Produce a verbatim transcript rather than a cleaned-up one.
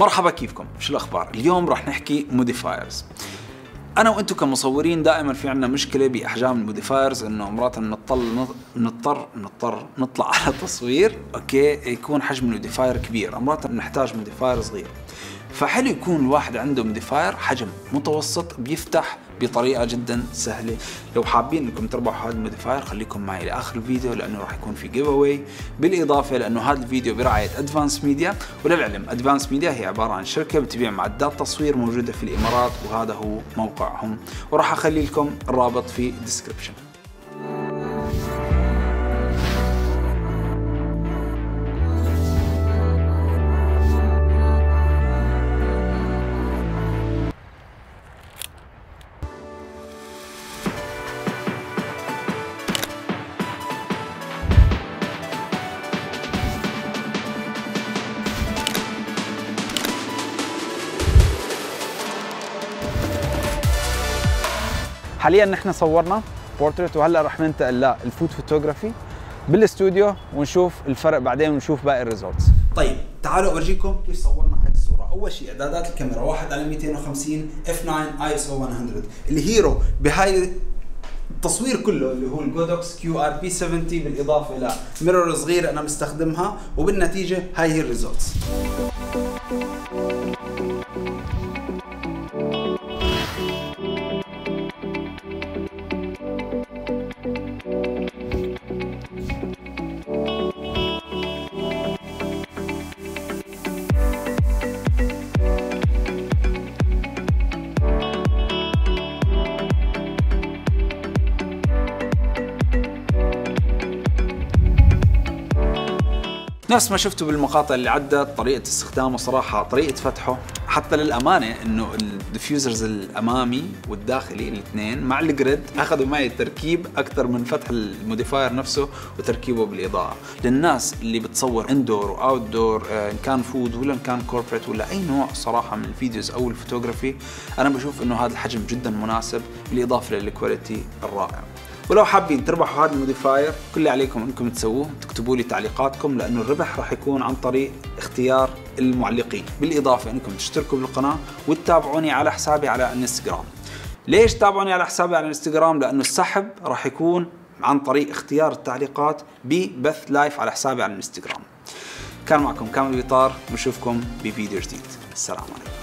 مرحبا، كيفكم؟ شو الاخبار؟ اليوم راح نحكي موديفايرز. انا وانتم كمصورين دائما في عندنا مشكله باحجام الموديفايرز، انه مرات بنضطر نضطر نضطر نطلع على تصوير اوكي يكون حجم الموديفاير كبير، مرات بنحتاج موديفاير صغير. فحلو يكون الواحد عنده موديفاير حجم متوسط بيفتح بطريقه جدا سهله. لو حابين انكم تربحوا هذا الموديفاير خليكم معي لاخر الفيديو، لانه راح يكون في جيف اواي. بالاضافه لانه هذا الفيديو برعايه ادفانس ميديا، وللعلم ادفانس ميديا هي عباره عن شركه بتبيع معدات تصوير موجوده في الامارات، وهذا هو موقعهم، وراح اخلي لكم الرابط في الديسكربشن. حاليا نحن صورنا بورتريت، وهلا رح ننتقل للفود فوتوغرافي بالاستوديو ونشوف الفرق بعدين ونشوف باقي الريزولتس. طيب تعالوا اورجيكم كيف صورنا هاي الصوره. اول شيء اعدادات الكاميرا واحد على مئتين وخمسين اف تسعة اي اس او مئة. الهيرو بهاي التصوير كله اللي هو الجودوكس كيو ار بي سبعين، بالاضافه الى ميرور صغير انا مستخدمها، وبالنتيجه هاي هي الريزولتس. نفس ما شفتوا بالمقاطع اللي عدت، طريقة استخدامه صراحة، طريقة فتحه، حتى للأمانة إنه الديفيوزرز الأمامي والداخلي الاثنين مع الجريد أخذوا معي التركيب أكثر من فتح الموديفاير نفسه وتركيبه بالإضاءة. للناس اللي بتصور اندور وأوت دور، إن كان فود ولا إن كان كوربريت ولا أي نوع صراحة من الفيديوز أو الفوتوغرافي، أنا بشوف إنه هذا الحجم جدا مناسب، بالإضافة للكواليتي الرائع. ولو حابين تربحوا هذا الموديفاير، كل اللي عليكم انكم تسووه تكتبوا لي تعليقاتكم، لانه الربح راح يكون عن طريق اختيار المعلقين. بالاضافه انكم تشتركوا بالقناه وتتابعوني على حسابي على الانستغرام. ليش تابعوني على حسابي على الانستغرام؟ لانه السحب راح يكون عن طريق اختيار التعليقات ببث لايف على حسابي على الانستغرام. كان معكم كامل بيطار، ونشوفكم بفيديو جديد. السلام عليكم.